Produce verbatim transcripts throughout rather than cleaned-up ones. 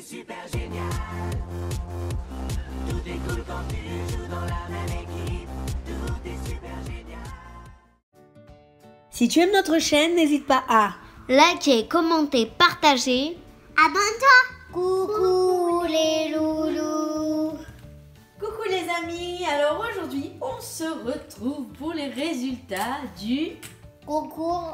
super génial. Tout est cool quand tu joues dans la même équipe. Tout est super génial. Si tu aimes notre chaîne, n'hésite pas à liker, commenter, partager. Abonne-toi. Coucou les loulous. Coucou les amis, alors aujourd'hui on se retrouve pour les résultats du Concours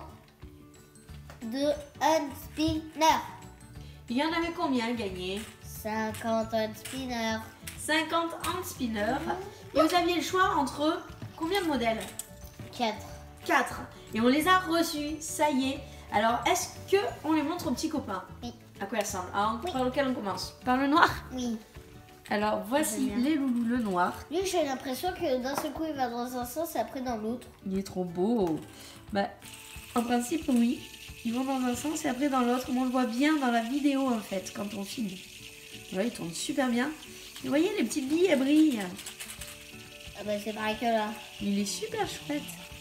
de hand spinner. Il y en avait combien gagné? cinquante hand spinners. cinquante hand spinners. Et vous aviez le choix entre combien de modèles? quatre. quatre. Et on les a reçus, ça y est. Alors est-ce que on les montre aux petits copains? Oui. À quoi elles ressemblent? Alors, Oui. par lequel on commence? Par le noir? Oui. Alors voici Génial. les loulous le noir. Lui, j'ai l'impression que d'un seul coup, il va dans un sens et après dans l'autre. Il est trop beau. Bah, en principe, oui. Ils vont dans un sens et après dans l'autre. Mais on le voit bien dans la vidéo en fait, quand on filme. Ouais, il tourne super bien. Vous voyez, les petites billes, elles brillent. Ah bah c'est pareil que là. Il est super chouette.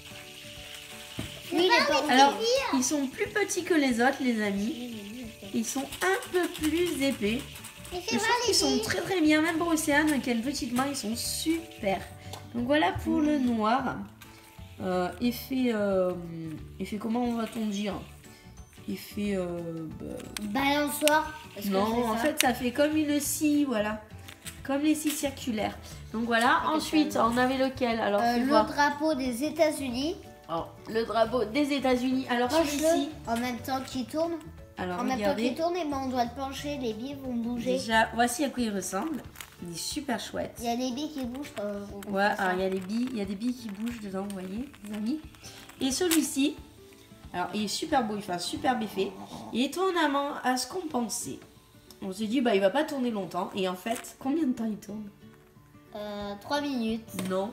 Lui, il est pas Alors, ils sont plus petits que les autres, les amis. Ils sont un peu plus épais. Je trouve qu'ils sont très très bien. Même pour Océane, qui a une petite main, ils sont super. Donc voilà pour le noir. Euh, effet, euh, effet, comment va-t-on dire? Effet... Euh, bah, balançoire. Est-ce que non, c'est en ça fait, ça fait comme une scie, voilà. Comme les scies circulaires. Donc voilà. Ok, Ensuite, ça on avait lequel? Alors, Euh, fais le voir. drapeau des États-Unis. Alors, le drapeau des États-Unis. Alors, celui-ci. Penche-le en même temps qu'il tourne. Alors, En même temps regardez. qu'il tourne, et ben on doit le pencher, les billes vont bouger. Déjà, voici à quoi il ressemble. Il est super chouette. Il y a des billes qui bougent quand on Ouais, fait ça. alors il y a des billes, il y a des billes qui bougent dedans, vous voyez, les amis. Et celui-ci, alors il est super beau, il fait un super effet. Et étonnamment, à ce qu'on pensait, on s'est dit, bah il va pas tourner longtemps. Et en fait, combien de temps il tourne? Euh, trois minutes. Non.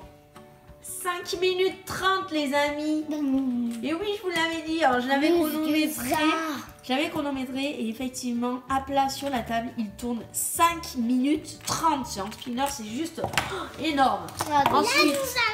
cinq minutes trente, les amis. Et oui, je vous l'avais dit, alors je l'avais chronométré. Je l'avais chronométré et effectivement, à plat sur la table, il tourne cinq minutes trente. C'est un spinner, c'est juste oh, énorme. Ah, donc, Ensuite,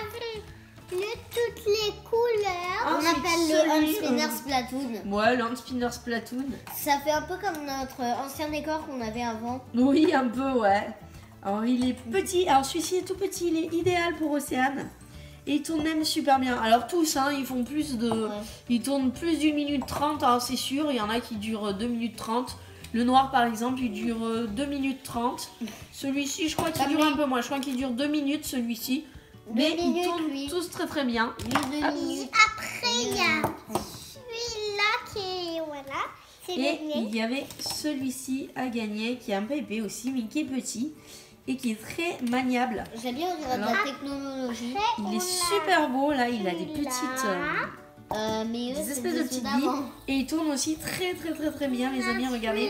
le, toutes les couleurs. On Ensuite, appelle le hand celui, spinner euh, Splatoon. ouais, le hand spinner Splatoon. Ça fait un peu comme notre ancien décor qu'on avait avant. Oui, un peu, ouais. Alors, il est petit. Alors, celui-ci est tout petit. Il est idéal pour Océane. Et il tourne même super bien. Alors, tous, hein, ils font plus de... Ouais. Ils tournent plus d'une minute trente, alors c'est sûr. Il y en a qui durent deux minutes trente. Le noir, par exemple, il dure deux minutes trente. Celui-ci, je crois qu'il Comme dure les- un peu moins. Je crois qu'il dure deux minutes, celui-ci. Deux Mais ils minutes, tournent oui. tous très très bien. Lui, deux Hop. minutes. Après, il y a celui-là qui est, voilà, c'est Et le mien. il y avait celui-ci à gagner, qui est un peu épais aussi, mais qui est petit. Et qui est très maniable. J'aime bien, on dirait de Alors- la technologie. Il est super beau, là. Il a des petites... euh, Euh, mais eux, des c'est espèces de ceux petites d'avant. billes. Et il tourne aussi très très très très bien, les amis. Regardez.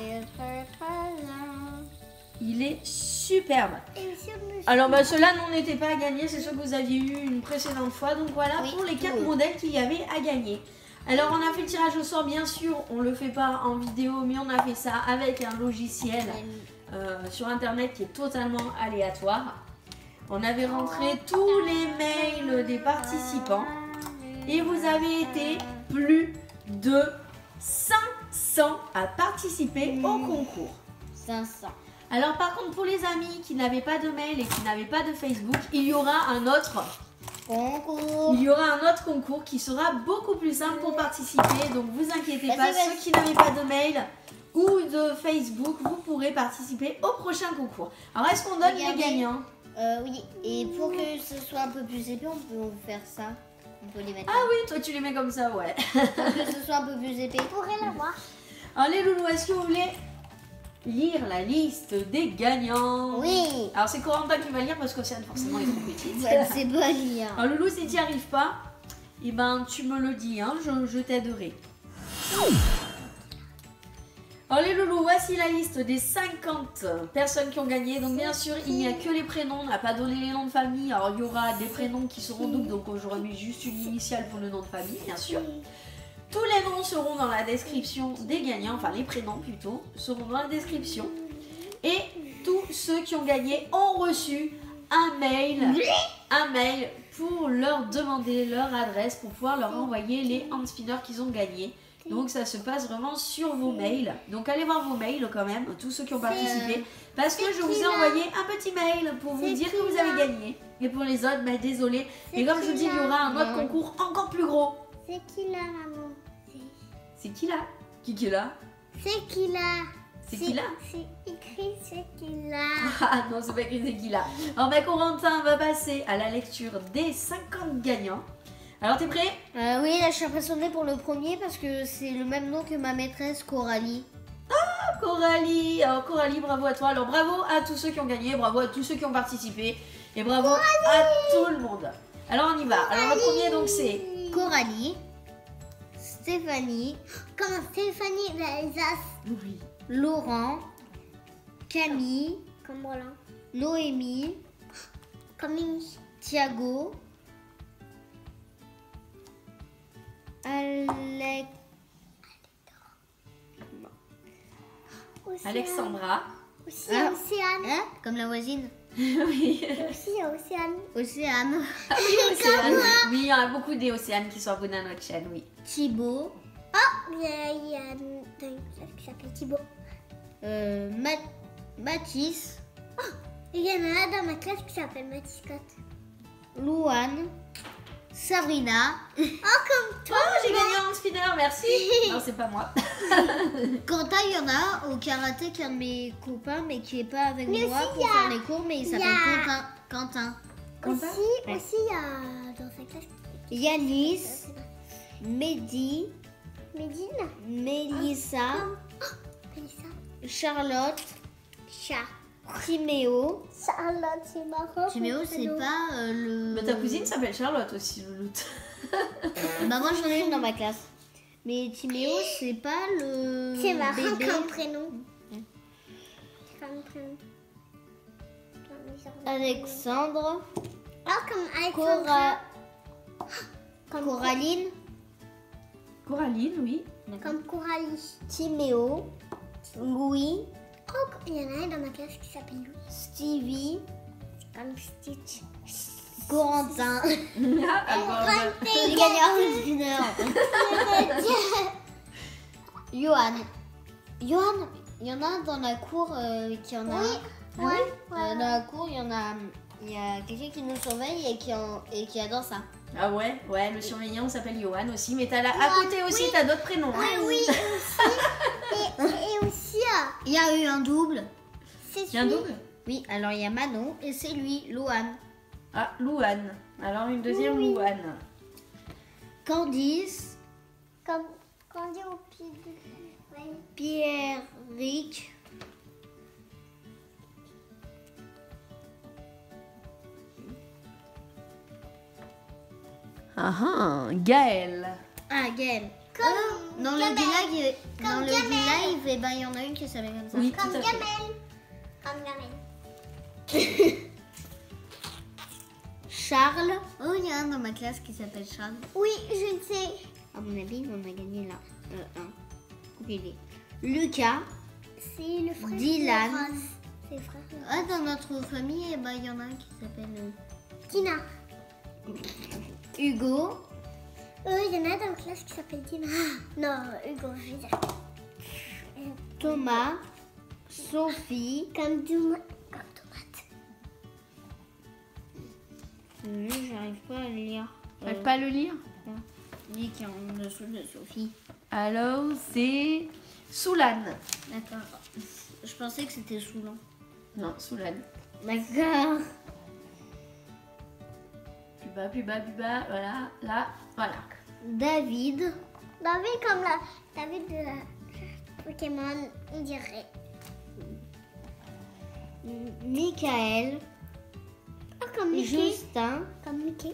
Il est superbe. Alors bah ceux-là non n'étaient pas à gagner, c'est ceux que vous aviez eu une précédente fois. Donc voilà Oui. pour les quatre Oui. modèles qu'il y avait à gagner. Alors on a fait le tirage au sort, bien sûr, on le fait pas en vidéo, mais on a fait ça avec un logiciel euh, sur internet qui est totalement aléatoire. On avait rentré tous les mails des participants et vous avez été plus de cinq cents à participer au concours. cinq cents. Alors par contre pour les amis qui n'avaient pas de mail et qui n'avaient pas de Facebook, il y aura un autre, Concours. il y aura un autre concours qui sera beaucoup plus simple pour participer. Donc vous inquiétez Vas-y, pas, vas-y. ceux qui n'avaient pas de mail ou de Facebook, vous pourrez participer au prochain concours. Alors est-ce qu'on donne Regardez. les gagnants? Euh, oui, et pour que ce soit un peu plus épais, on peut faire ça. On peut les mettre Ah oui, toi tu les mets comme ça, ouais. là. Pour que ce soit un peu plus épais. On pourrait l'avoir. Alors les loulous, est-ce que vous voulez lire la liste des gagnants? Oui. Alors c'est Corentin qui va lire parce qu'Océane forcément est trop petite. Ouais, c'est pas lire. Alors Loulou, si tu n'y arrives pas, eh ben, tu me le dis, hein, je, je t'aiderai. Alors les loulous, voici la liste des cinquante personnes qui ont gagné. Donc bien sûr, il n'y a que les prénoms, on n'a pas donné les noms de famille. Alors il y aura des prénoms qui seront doubles, donc j'aurais mis juste une initiale pour le nom de famille, bien sûr. Tous les noms seront dans la description des gagnants, enfin les prénoms plutôt, seront dans la description. Et tous ceux qui ont gagné ont reçu un mail, un mail pour leur demander leur adresse pour pouvoir leur envoyer les hand spinners qu'ils ont gagnés. Donc ça se passe vraiment sur vos mails. Donc allez voir vos mails quand même, tous ceux qui ont participé. Parce que je vous ai envoyé un petit mail pour vous dire que vous avez gagné. Et pour les autres, bah désolé. Mais comme je vous dis, il y aura un autre concours encore plus gros. C'est qui là, maman? C'est qui là? Qui qui est là? C'est qui là? C'est qui là? C'est écrit c'est qui là? Ah non, c'est pas écrit c'est qui là. Alors bah Corentin va passer à la lecture des cinquante gagnants. Alors t'es prêt? Euh, oui, là je suis impressionnée pour le premier parce que c'est le même nom que ma maîtresse Coralie. Coralie, alors Coralie, bravo à toi. Alors bravo à tous ceux qui ont gagné, bravo à tous ceux qui ont participé et bravo à tout le monde. Alors on y va. Alors le premier donc c'est Coralie, Stéphanie, Comme Stéphanie d'Alsace. oui. Laurent, Camille, Comme Roland. Noémie, Comme Mimi. Thiago, Alex, Océane. Alexandra. Aussi Ah. Océane. hein, comme la voisine, Oui. Aussi Océane. Océane, Océane. Oui, il y a beaucoup d'Océane qui sont abonnés à notre chaîne, oui. Thibaut, Il y a, il y a une classe qui s'appelle Thibaut. euh, Ma- Mathis, Il y en a un dans ma classe qui s'appelle Mathis Scott. Louane, Sabrina, Oh, comme toi. Oh, j'ai gagné en spinner, merci. Non, c'est pas moi. Quentin, il y en a au karaté qui est un de mes copains mais qui est pas avec Mais moi aussi, pour il y a- faire les cours mais il il y s'appelle a- Quentin. Quentin. Quentin Aussi, Ouais. aussi, il y a dans sa classe. Yanis, Mehdi, Médine. Mélissa, Mélissa. Charlotte, Chat. Timéo. Charlotte, c'est marrant. Timéo, comme c'est prénom. pas euh, le. Mais ta cousine s'appelle Charlotte aussi, Louloute. Bah, moi j'en ai une dans ma classe. Mais Timéo, c'est pas le. C'est marrant bébé. comme prénom. C'est comme prénom. Comme bizarre. Alexandre, Ah, comme Alexandra. Cora... Comme Coraline, Coraline, oui. Comme Coralie. Timéo, Louis, Oh, il y en a un dans ma classe qui s'appelle Louis. Stevie, Comme Stitch. Corentin. Ah, alors, J'ai gagné un spinner. Johan. Johan, il y en a dans la cour euh, qui en a. Oui, un. ouais, Euh, ouais. dans la cour, il y en a. Il y a quelqu'un qui nous surveille et qui, en- et qui adore ça. Ah ouais, ouais, le surveillant s'appelle Johan aussi, mais t'as là, à côté aussi, t'as d'autres prénoms. hein. Ah oui, aussi. Et, et aussi, ah, Il y a eu un double. c'est Il y a un celui- double? Oui, alors il y a Manon et c'est lui, Lohan. Ah, Louane. Alors une deuxième Oui. Louane. Candice, Comme quand on dit au pied de... Ouais. Pierre-Ric, Ah ah, Gaël. ah Gaël. Comme Dans le Gamel. village, il- Comme dans le Gamel. village, eh ben, il y en a une qui s'appelle comme ça. Oui, Comme tout à fait. Gamel. Comme Gamel. Charles. Oh, il y a un dans ma classe qui s'appelle Charles. Oui, je le sais. À mon avis, on a gagné là. Euh, un. Aucune idée. Lucas. C'est le frère Dylan. de Rose. C'est le frère de Ah, dans notre famille, eh ben, il y en a un qui s'appelle euh, Tina. Hugo. Euh, il y en a dans la classe qui s'appelle Tina. Ah, non, Hugo, je veux dire. Thomas. Sophie. Comme Douma. Comme tomate. Hum, J'arrive pas à le lire. T'arrives Euh, pas à le lire? Lui qui est en dessous de Sophie. Alors c'est Soulane. D'accord. Je pensais que c'était Soulan. Non, Soulane. D'accord. Plus bas, plus bas, plus bas. Voilà, là, voilà. David. David comme la David de la Pokémon, on dirait. Michael. Oh, comme Mickey. Justin. Comme Mickey.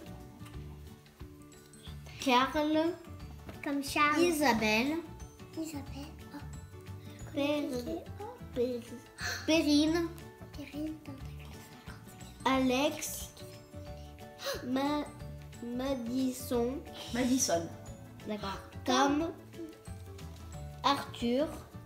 Carl. Comme Charles. Isabelle. Isabelle. Oh, Per- Mickey. Oh, Per- Perrine. Perrine dans ta classe. Alex. Ma- Madison. Madison. D'accord. Tom. Arthur.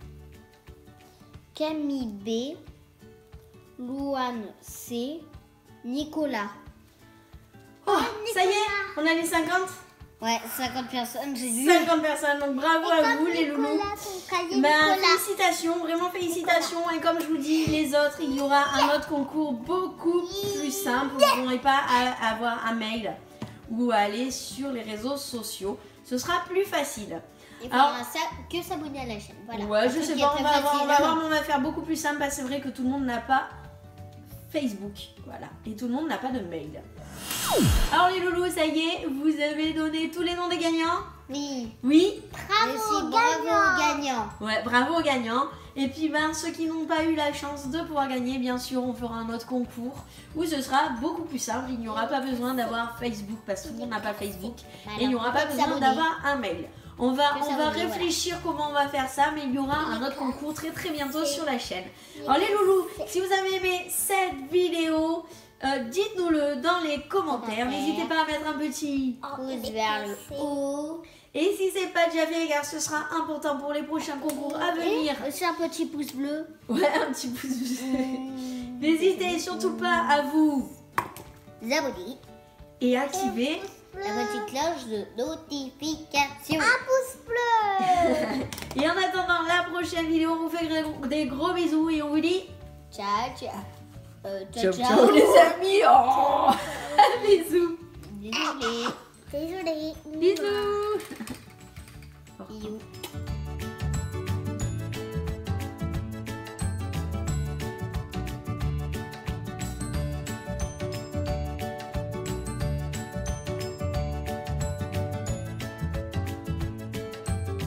Camille B. Louane C. Nicolas. Oh, ça y est, on a les cinquante. Ouais, cinquante personnes, j'ai vu. cinquante personnes, donc bravo à vous les loulous. Nicolas, ton cahier, Ben, Nicolas. félicitations, vraiment félicitations. Et comme je vous dis, les autres, il y aura un autre concours beaucoup plus simple. Vous n'aurez pas à avoir un mail ou à aller sur les réseaux sociaux. Ce sera plus facile. Il Alors- faudra ça que s'abonner à la chaîne. Voilà. Ouais, Un je truc sais qui pas, est on très va, voir, on facile. va voir, mais on va faire beaucoup plus simple parce que c'est vrai que tout le monde n'a pas Facebook. Voilà. Et tout le monde n'a pas de mail. Alors les loulous, ça y est, vous avez donné tous les noms des gagnants? Oui. Oui? Bravo, bravo aux gagnants. Ouais, bravo aux gagnants. Et puis ben, ceux qui n'ont pas eu la chance de pouvoir gagner, bien sûr, on fera un autre concours où ce sera beaucoup plus simple. Il n'y aura pas besoin d'avoir Facebook parce que tout le monde n'a pas Facebook. Et il n'y aura pas Que besoin s'abonner. d'avoir un mail. On va, Que on va s'abonner, réfléchir comment on va faire ça, mais il y aura un autre concours très très bientôt sur la chaîne. Alors les loulous, si vous avez aimé cette vidéo, euh, dites-nous-le dans les commentaires. Commentaires. N'hésitez pas à mettre un petit Pouce vers le haut. et si c'est pas déjà fait, car ce sera important pour les prochains concours à venir. Et aussi un petit pouce bleu. Ouais, un petit pouce bleu. N'hésitez surtout pas à vous Vous abonner. et activer. La petite cloche de notification. Pouce bleu. Et en attendant la prochaine vidéo, on vous fait des gros bisous et on vous dit Ciao, ciao. Euh, ciao ciao, ciao les amis. Oh bisous. Désolé. Désolée. Bisous. Bisous.